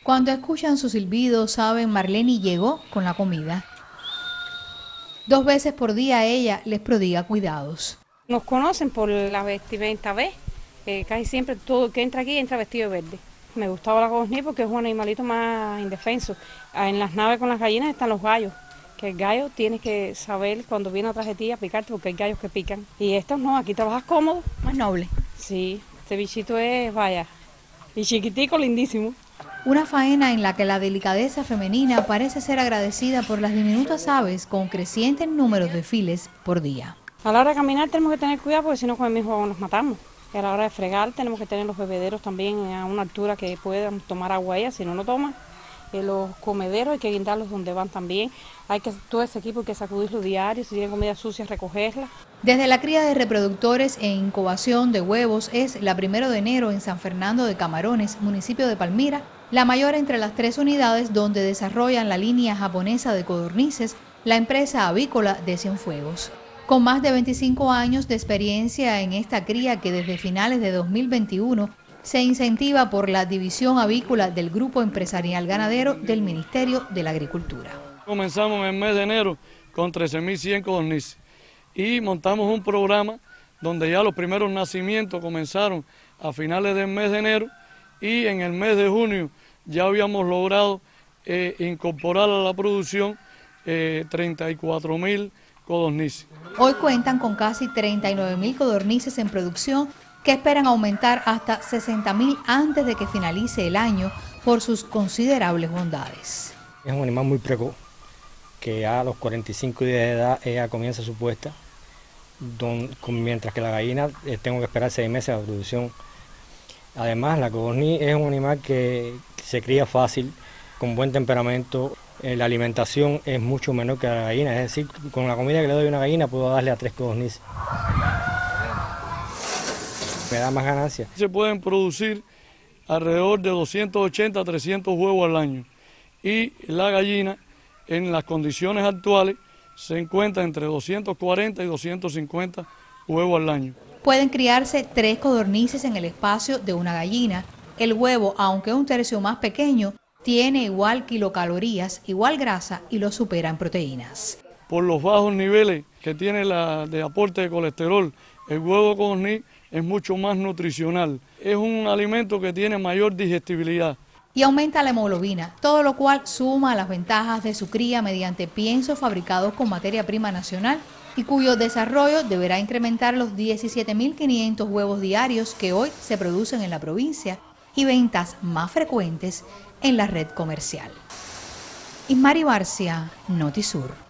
Cuando escuchan su silbido, saben Marleni llegó con la comida. 2 veces por día ella les prodiga cuidados. Nos conocen por la vestimenta, ¿ves? Casi siempre todo el que entra aquí entra vestido de verde. Me gustaba la codorniz porque es un animalito más indefenso. En las naves con las gallinas están los gallos, que el gallo tienes que saber cuando viene atrás de ti a picarte porque hay gallos que pican. Y estos no, aquí trabajas cómodo. Más noble. Sí, este bichito es, vaya, y chiquitico, lindísimo. Una faena en la que la delicadeza femenina parece ser agradecida por las diminutas aves con crecientes números de files por día. A la hora de caminar tenemos que tener cuidado porque si no con el mismo nos matamos. Y a la hora de fregar tenemos que tener los bebederos también a una altura que puedan tomar agua ellas, si no, no toman. Los comederos hay que guindarlos donde van también. Hay que todo ese equipo hay que sacudirlo diario, si tienen comida sucia recogerla. Desde la cría de reproductores e incubación de huevos es la 1 de enero en San Fernando de Camarones, municipio de Palmira, la mayor entre las 3 unidades donde desarrollan la línea japonesa de codornices, la empresa avícola de Cienfuegos. Con más de 25 años de experiencia en esta cría que desde finales de 2021 se incentiva por la división avícola del Grupo Empresarial Ganadero del Ministerio de la Agricultura. Comenzamos en el mes de enero con 13.100 codornices y montamos un programa donde ya los primeros nacimientos comenzaron a finales del mes de enero y en el mes de junio ya habíamos logrado incorporar a la producción 34.000 codornices. Hoy cuentan con casi 39.000 codornices en producción que esperan aumentar hasta 60.000 antes de que finalice el año por sus considerables bondades. Es un animal muy precoz, que ya a los 45 días de edad ella comienza su puesta, mientras que la gallina tengo que esperar 6 meses a la producción. Además, la codorniz es un animal que se cría fácil, con buen temperamento. La alimentación es mucho menor que la gallina, es decir, con la comida que le doy a una gallina puedo darle a 3 codornices. Me da más ganancia. Se pueden producir alrededor de 280 a 300 huevos al año y la gallina en las condiciones actuales se encuentra entre 240 y 250 huevos al año. Pueden criarse 3 codornices en el espacio de una gallina. El huevo, aunque un tercio más pequeño, tiene igual kilocalorías, igual grasa y lo supera en proteínas. Por los bajos niveles que tiene de aporte de colesterol, el huevo de codorniz es mucho más nutricional. Es un alimento que tiene mayor digestibilidad. Y aumenta la hemoglobina, todo lo cual suma a las ventajas de su cría mediante piensos fabricados con materia prima nacional y cuyo desarrollo deberá incrementar los 17.500 huevos diarios que hoy se producen en la provincia y ventas más frecuentes en la red comercial. Ismari Barcia, Notisur.